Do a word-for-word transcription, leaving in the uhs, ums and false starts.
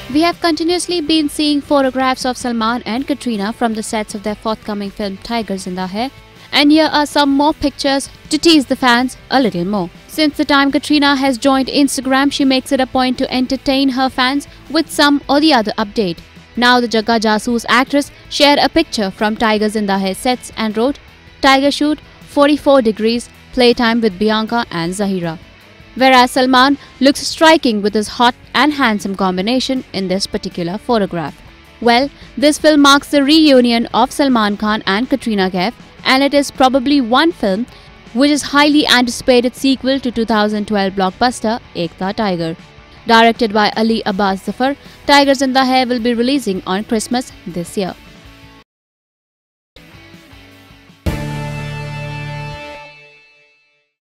We have continuously been seeing photographs of Salman and Katrina from the sets of their forthcoming film Tiger Zinda Hai, and here are some more pictures to tease the fans a little more. Since the time Katrina has joined Instagram, she makes it a point to entertain her fans with some or the other update. Now the Jagga Jasoos actress shared a picture from Tiger Zinda Hai sets and wrote, "Tiger shoot, forty-four degrees, playtime with Bianca and Zahira." Whereas Salman looks striking with his hot and handsome combination in this particular photograph. Well, this film marks the reunion of Salman Khan and Katrina Kaif, and it is probably one film which is highly anticipated sequel to two thousand twelve blockbuster Ek Tha Tiger. Directed by Ali Abbas Zafar, Tiger Zinda Hai will be releasing on Christmas this year.